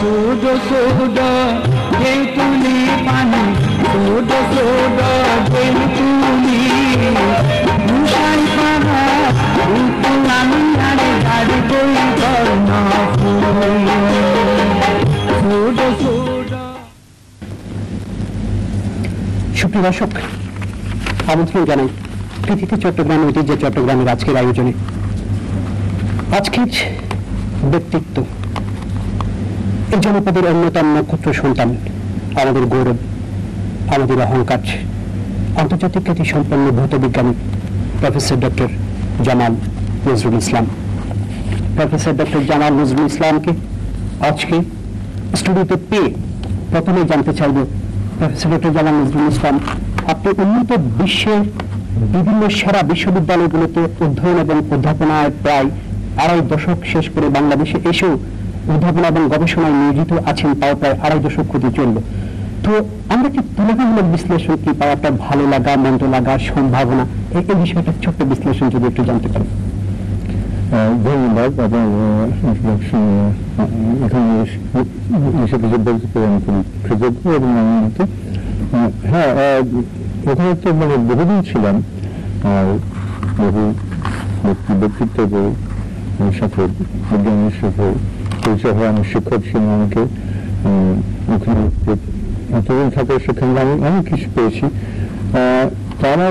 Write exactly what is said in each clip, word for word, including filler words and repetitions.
সোডো সোডো যেই তুলি পানি সোডো সোডো যেই তুলি মুশাই পাড়া উতুলামি আরে গাড়ি কই করনা সোডো সোডো। সুপ্রিয় দর্শক, আমন্ত্রণ জানাই পৃথিবী চট্টগ্রাম ঐতিহ্য চট্টগ্রামের আজকের আয়োজনে। আজকের ব্যক্তিত্ব এই জনপদের অন্যতম নক্ষত্র সন্তান, আমাদের গৌরব, আমাদের অহংকার, আন্তর্জাতিক খ্যাতি সম্পন্ন ভৌত বিজ্ঞানী professor doctor Jamal Nazrul Islam. Professor doctor Jamal Nazrul ইসলামকে আজকে স্টুডিওতে পেয়ে প্রথমে জানতে চাইব, প্রফেসর ডক্টর জামাল নজরুল ইসলাম, আপনি উন্নত বিশ্বের বিভিন্ন সেরা বিশ্ববিদ্যালয়গুলোতে অধ্যয়ন এবং অধ্যাপনায় প্রায় আড়াই দশক শেষ করে বাংলাদেশে এসেও অধ্যাপনা এবং গবেষণায় নিয়োজিত আছেন, তাও প্রায় আড়াই দশক হতে চলল। তো আমরা কি তুলনামূলক বিশ্লেষণ কি পাই, আপনার ভালো লাগা, মন্দ লাগা, সম্ভাবনা, এই বিষয়টা ছোট্ট বিশ্লেষণ যদি একটু জানতে পারি। ধন্যবাদ। এবং এখানে এসে কিছু বলতে পেরে আমি খুবই কৃতজ্ঞ এবং আনন্দিত। হ্যাঁ, ওখানে তো মানে বহুদিন ছিলাম, আর বহু ব্যক্তিত্বের সাথে বিজ্ঞানীর সাথে পরিচয় হয়। আমি শিক্ষক ছিলাম, আমাকে ওখানে এতদিন থাকার সেখানে আমি অনেক কিছু পেয়েছি। তারা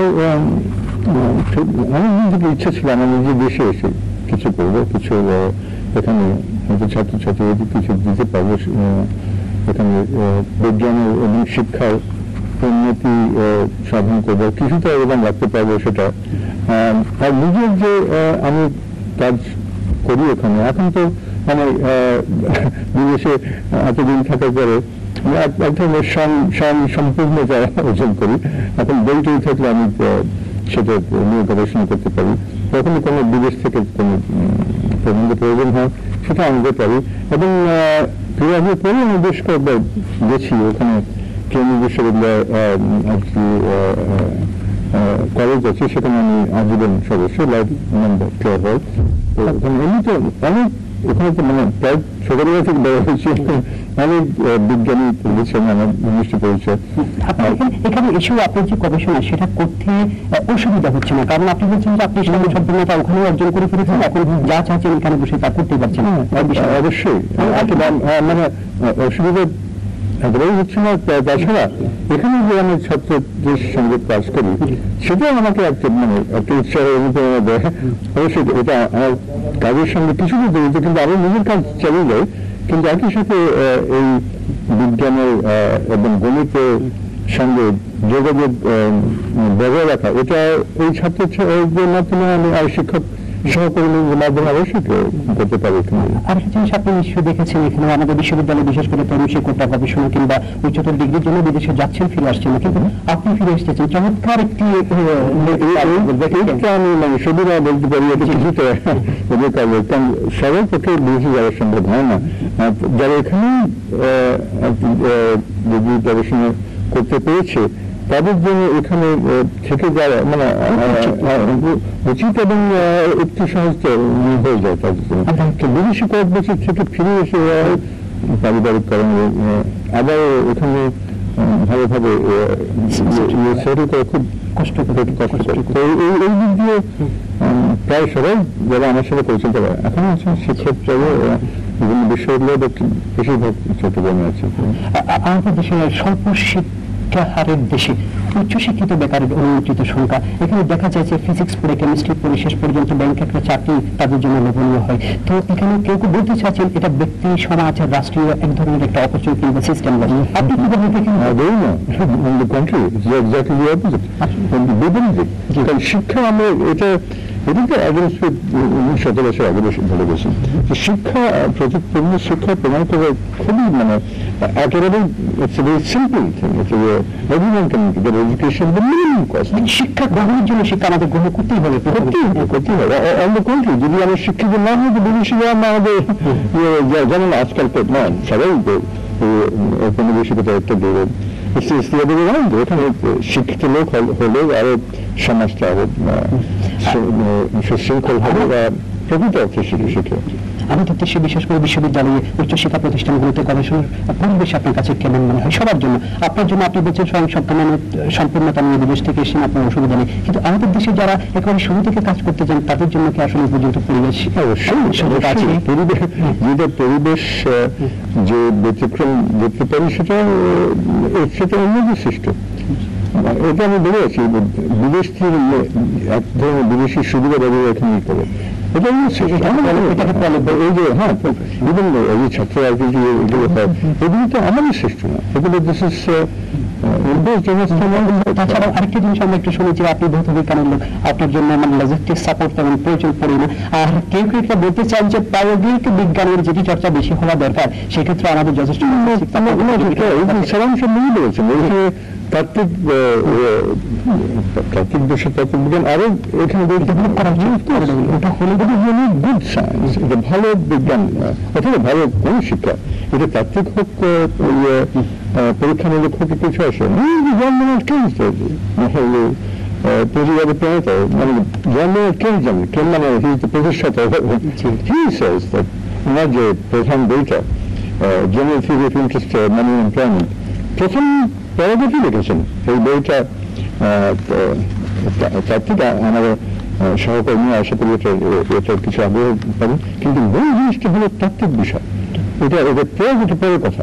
আমার নিজেকে ইচ্ছা ছিল আমার নিজের দেশে এসে কিছু করবো, কিছু এখানে হয়তো ছাত্রছাত্রীদের কিছু দিতে পারবো, এখানে বিজ্ঞানের এবং শিক্ষার উন্নতি সাধন করবো, কিছুটা অবদান রাখতে পারবো সেটা। আর নিজের যে আমি কাজ করি ওখানে, এখন তো মানে বিদেশে এতদিন থাকার পরে এক ধরনের সম্পূর্ণতা অর্জন করি। এখন বই টই থাকলে আমি সেটা নিয়ে গবেষণা করতে পারি, তখনই কোনো বিদেশ থেকে কোনো প্রবন্ধ প্রয়োজন হয় সেটা আনতে পারি। এবং বিভাগের পরে আমি বেশ কয়েকবার গেছি ওখানে, কেন্দ্রীয় বিশ্ববিদ্যালয় কলেজ আছে, সেখানে আমি আজীবন সদস্য, লাইফ মেম্বার ক্লিয়ার হয়। তো ওখানে এমনিতে অনেক, ওখানে তো মানে প্রায় ছোটবেলা থেকে বড় হয়েছে, অনেক বিজ্ঞানী পড়েছেন আমার নির্দিষ্ট পরিচয়। এখানে এসেও আপনার যে গবেষণা সেটা করতে অসুবিধা হচ্ছে না, কারণ আপনি বলছেন যে আপনি সম্পূর্ণতা ওখানে অর্জন করে ফেলেছেন, এখন যা চাচ্ছেন এখানে বসে তা করতে পারছেন। অবশ্যই মানে অসুবিধা একেবারেই হচ্ছে না। তাছাড়া এখানে যে আমি ছাত্রদের সঙ্গে কাজ করি সেটাও আমাকে একটা মানে একটা উৎসাহ অনুপ্রেরণা দেয়। অবশ্যই এটা আমার কাজের সঙ্গে কিছুটা জড়িত, কিন্তু আমি নিজের কাজ চালিয়ে যাই, কিন্তু একই সাথে এই বিজ্ঞানের এবং গণিতের সঙ্গে যোগাযোগ বজায় রাখা, এটা এই ছাত্রদের মাধ্যমে আমি আর শিক্ষক সহকর্মীদের মাধ্যমে অবশ্যই করতে পারি। আর একটা জিনিস আপনি নিশ্চয়ই দেখেছেন, এখানে আমাদের বিশ্ববিদ্যালয় বিশেষ করে তরুণ শিক্ষকরা গবেষণা কিংবা উচ্চতর ডিগ্রির জন্য বিদেশে যাচ্ছেন, ফিরে আসছেন না, কিন্তু আপনি ফিরে এসেছেন চমৎকার একটি আমি মানে সুবিধা বলতে পারি, এটা কিছুতে কারণ সবার পক্ষে বিদেশে যাওয়া সম্ভব হয় না। যারা এখানে ডিগ্রি গবেষণা করতে পেরেছে তাদের জন্য এখানে থেকে যাওয়া মানে উচিত এবং একটু সহজ হয়ে যায় তাদের জন্য। বিদেশে কয়েক বছর থেকে ফিরে এসে পারিবারিক কারণে আবার এখানে ভালোভাবে সেটা করা খুব কষ্ট করে কষ্ট করে। তো এই দিক দিয়ে প্রায় সবাই যারা আমার সাথে পরিচয় তারা এখন আছেন শিক্ষক হিসাবে বিভিন্ন বিশ্ববিদ্যালয় বেশিরভাগ চট্টগ্রামে আছে। আমাদের দেশের স্বল্প শিক্ষা হারের দেশে উচ্চশিক্ষিত বেকারের অনুমোদিত সংখ্যা, এখানে দেখা যায় যে ফিজিক্স পড়ে কেমিস্ট্রি পড়ে শেষ পর্যন্ত ব্যাংকে একটা চাকরি তাদের জন্য লোভনীয় হয়। তো এখানে কেউ কেউ বলতে চাচ্ছেন এটা ব্যক্তি সমাজ আর রাষ্ট্রীয় এক ধরনের একটা অপচয় কিংবা সিস্টেম। আপনি কি বলতে দেখেন শিক্ষা আমরা এটা এটা তো একজন শত বছর আগে বেশি ভালো গেছি শিক্ষা প্রযুক্তিপূর্ণ শিক্ষা প্রমাণ করে খুবই মানে একেবারে সিম্পল এডুকেশন শিক্ষা গ্রহণের জন্য শিক্ষা আমাদের গ্রহণ করতেই হবে করতেই হবে অন্য কোনটি যদি আমরা শিক্ষিত না হই তো বিদেশি আমাদের যেমন আজকাল তো না সবাই ঔপনিবেশিকতা একটা দেবে এখানে শিক্ষিত লোক হলে আরো সমাজটা আরো সুশৃঙ্খল হবে বা প্রকৃত অর্থে শিক্ষা। আমাদের দেশে বিশেষ করে বিশ্ববিদ্যালয়ে উচ্চশিক্ষা প্রতিষ্ঠানগুলোতে গবেষণার পরিবেশ আপনার কাছে কেমন মনে হয় সবার জন্য? আপনার জন্য আপনি বলছেন স্বয়ং সম্পূর্ণ সম্পূর্ণতা নিয়ে বিদেশ থেকে এসেছেন, আপনার অসুবিধা নেই, কিন্তু আমাদের দেশে যারা একেবারে শুরু থেকে কাজ করতে চান তাদের জন্য কি আসলে উপযুক্ত পরিবেশ সুযোগ আছে? পরিবেশ যেটা পরিবেশ যে ব্যতিক্রম দেখতে পারি সেটা সেটা অন্য সৃষ্ট। এটা আমি বলে আছি বিদেশ থেকে এক ধরনের বিদেশি সুবিধা ব্যবহার এখানে করে এটা এই যে হ্যাঁ বিভিন্ন এই যে ছাত্র আরপিজি এগুলো হয় এগুলো তো আমাদের সৃষ্ট না, এগুলো দিস ইজ তাছাড়া আরেকটি জিনিস আমরা একটু শুনেছি আপনি ভৌত বিজ্ঞানের লোক, আপনার জন্য মানে লজিস্টিক সাপোর্ট তেমন প্রয়োজন পড়ে না। আর কেউ কেউ এটা বলতে চান যে প্রায়োগিক বিজ্ঞানের যেটি চর্চা বেশি হওয়া দরকার সেক্ষেত্রে আমাদের যথেষ্ট সারাংশ মিলে বলেছেন তাত্ত্বিক তাত্ত্বিক দেশের তাত্ত্বিক বিজ্ঞান আরো এখানে ডেভেলপ করা উচিত। ওটা হলে গুড সায়েন্স, এটা ভালো বিজ্ঞান অথবা ভালো কোন শিক্ষা, এটা তাত্ত্বিক হোক পরীক্ষামূলক হোক কিছু আসে জন্মের কেউ হলে প্রতিবাদে প্রণীত মানে জন্মের কেউ জানে কেউ মানে প্রতিষ্ঠাতা ওনার যে প্রধান বইটা general theory of interest money employment প্রথম প্যারাগ্রাফই লিখেছেন এই বইটা। তাত্ত্বিক আমার সহকর্মী আশা করি এটার কিছু আগ্রহ পাবেন, কিন্তু বই জিনিসটা হলো তাত্ত্বিক বিষয়, এটা এটা প্রয়োগ এটা পরের কথা।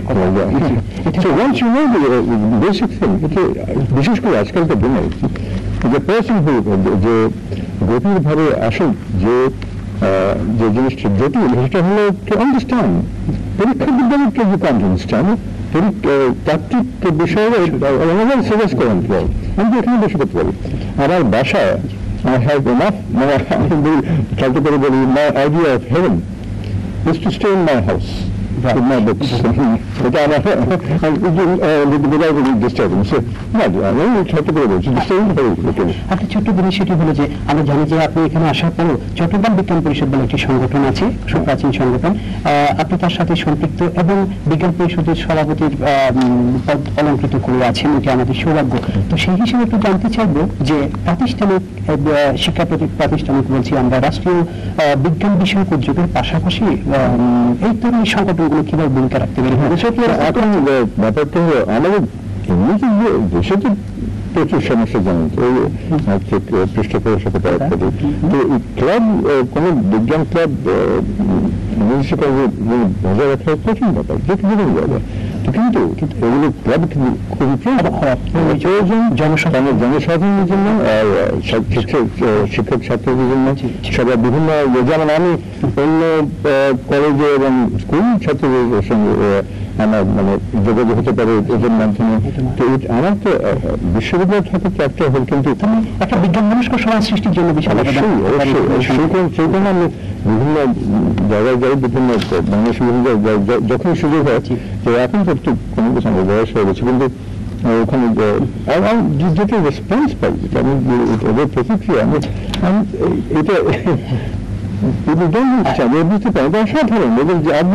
বেসিক থিং এটা বিশেষ করে আজকালকার দিনে যে পার্সন যে গভীরভাবে আসল যে যে জিনিসটা জটিল সেটা হলো টু আন্ডারস্ট্যান্ড পরীক্ষা বিজ্ঞানের কেউ কান্ট আন্ডারস্ট্যান্ড তাত্ত্বিক বিষয়ে আমাদের সাজেস্ট করেন আমি এখানে বসে করতে পারি আমার বাসায় I have enough, মানে খেলতে করে বলি my idea of heaven is to stay in my house with my books. এটা আমার without any disturbance. আমি খেলতে করে বলছি একটা ছোট্ট জিনিস সেটি হলো যে আমরা জানি যে আপনি এখানে আসার পরও চট্টগ্রাম বিজ্ঞান পরিষদ বলে একটি সংগঠন আছে, প্রাচীন সংগঠন, আপনি তার সাথে সম্পৃক্ত এবং বিজ্ঞান পরিষদের সভাপতির পদ অলঙ্কৃত করে আছেন, এটি আমাদের সৌভাগ্য। তো সেই হিসেবে একটু জানতে চাইবো যে প্রাতিষ্ঠানিক শিক্ষা প্রাতিষ্ঠানিক বলছি আমরা রাষ্ট্রীয় বিজ্ঞান বিষয়ক উদ্যোগের পাশাপাশি এই ধরনের সংগঠনগুলো কিভাবে ভূমিকা রাখতে পারে? এখন ব্যাপারটা হলো আমাদের এমনিতে দেশে তো প্রচুর সমস্যা জানেন ওই আর্থিক পৃষ্ঠপোষকতা ইত্যাদি, তো ক্লাব কোন বিজ্ঞান ক্লাব বজায় রাখা কঠিন ব্যাপার যে কিছু জায়গায়, কিন্তু এগুলো ক্লাব খুবই প্রয়োজন জনসাধারণের জনসাধারণের জন্য আর শিক্ষক ছাত্রদের জন্য সবাই বিভিন্ন, যেমন আমি অন্য কলেজে এবং স্কুল ছাত্রদের সঙ্গে আমার মানে যোগাযোগ হতে পারে এদের মাধ্যমে। তো আমার তো বিশ্ববিদ্যালয় থাকে একটা হল, কিন্তু একটা বিজ্ঞান মনস্ক সমাজ সৃষ্টির জন্য সেইখানে আমি বিভিন্ন জায়গায় যাই, বিভিন্ন বাংলাদেশ বিভিন্ন যখন সুযোগ হয় যে এখন তো একটু কোনো কিছু আমার বয়স হয়ে গেছে, কিন্তু ওখানে যেটা রেসপন্স পাই আমি ওদের প্রতিক্রিয়া আমি এটা বুঝতে পারি অসাধারণ, এদের যে আপনি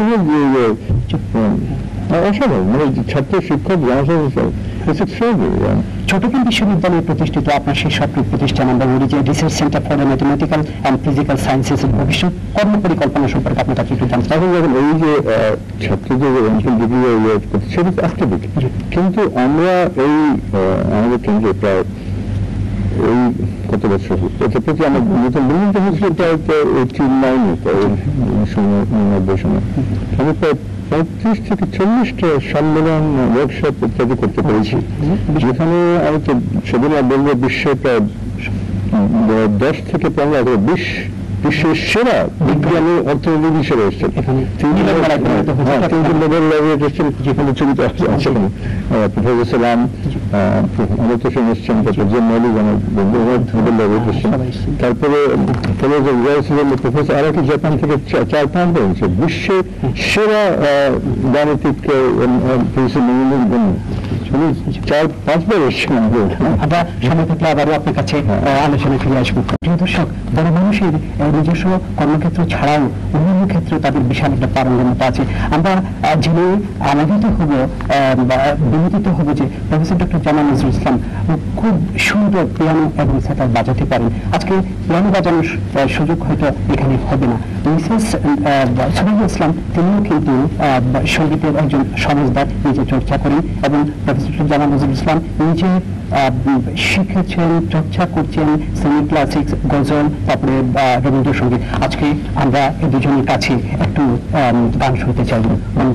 অসাধারণ মানে ছাত্র শিক্ষক জনসাধারণ। চট্টগ্রাম বিশ্ববিদ্যালয়ে প্রতিষ্ঠিত আপনার সেই সক্রিয় প্রতিষ্ঠান আমরা বলি যে research centre for mathematical and physical sciences এর ভবিষ্যৎ কর্ম পরিকল্পনা সম্পর্কে আপনার কাছে একটু জানতে চাই। যখন এই যে ছাত্রদের ডিগ্রি করতে সেটা একটা দিক, কিন্তু আমরা এই আমাদের কেন্দ্রে প্রায় এই কত বছর এটার প্রতি আমার নতুন বিল্ডিংটা হয়েছিল প্রায় এইটি নাইনে উনিশশো নিরানব্বই সময় আমি প্রায় পঁয়ত্রিশ থেকে চল্লিশটা সম্মেলন ওয়ার্কশপ ইত্যাদি করতে পেরেছি, যেখানে আমি তো সেদিন বলবো বিশ্বে প্রায় দশ থেকে পনেরো বিশ বিশ্বের সেরা বিজ্ঞানী অর্থনীতি হিসেবে এসছেন, তিনজন নোবেল লরিয়েট এসছেন, যেখানে ছবিতে আছে প্রফেসর সালাম অমৃত সেন এসছেন, তারপর যে মৌলিক আমার বন্ধু নোবেল লরিয়েট এসছেন, তারপরে প্রফেসর আরাকি জাপান থেকে চার পাঁচ রয়েছে বিশ্বের সেরা গাণিতিক প্রফেসর জন্য। চার পাঁচবার এসেছি আমরা সময় থাকলে আবারও আপনার কাছে আলোচনা ফিরে আসবো। প্রিয় দর্শক, বড় মানুষের নিজস্ব কর্মক্ষেত্র ছাড়াও অন্যান্য ক্ষেত্রে তাদের বিশাল একটা পারঙ্গমতা আছে। আমরা জেনে আনন্দিত হব, বিনোদিত হব যে প্রফেসর ডক্টর জামাল নজরুল ইসলাম খুব সুন্দর পিয়ানো এবং সেতার বাজাতে পারেন। আজকে পিয়ানো বাজানোর সুযোগ হয়তো এখানে হবে না। মিসেস সুবাইদা ইসলাম তিনিও কিন্তু সঙ্গীতের একজন সমজদার, নিজে চর্চা করেন এবং প্রফেসর জামাল নজরুল ইসলাম নিজে শিখেছেন, চর্চা করছেন সেমি ক্লাসিক্স, গজল, তারপরে রবীন্দ্রসঙ্গীত। আজকে আমরা এই দুজনের কাছে একটু গান শুনতে চাইব।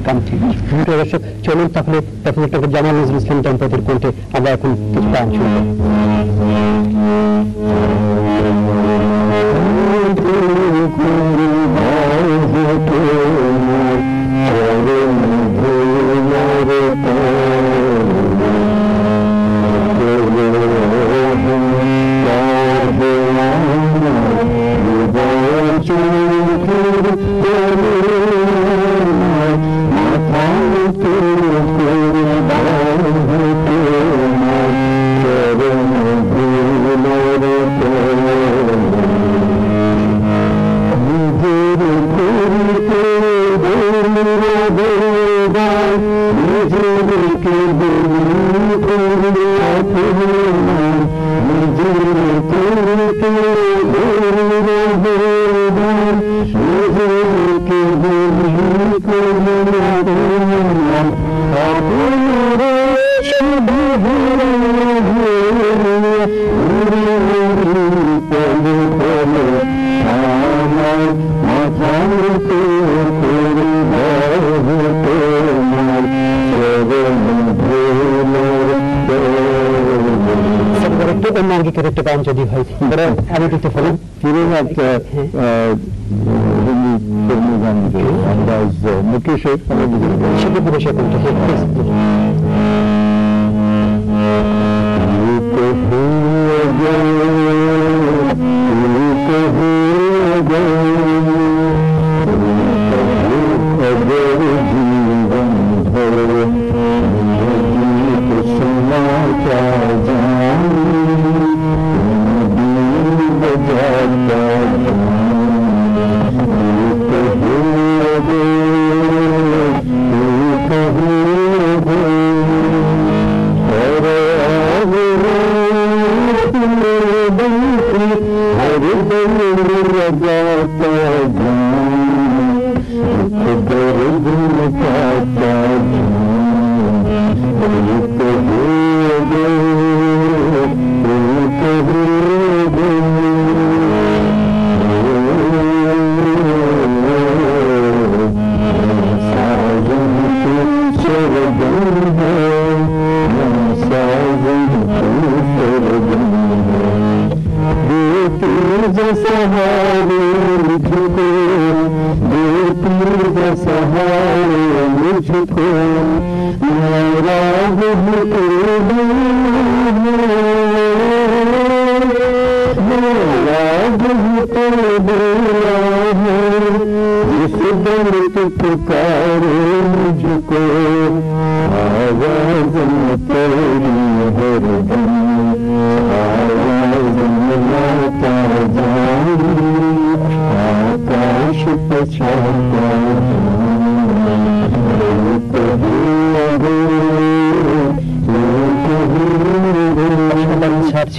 চলুন তাহলে প্রফেসর ডক্টর জামাল নজরুল ইসলাম দম্পতির কণ্ঠে আমরা এখন কিছু গান শুনব। একটা গান যদি হয় আমি দিতে পারি মুকেশের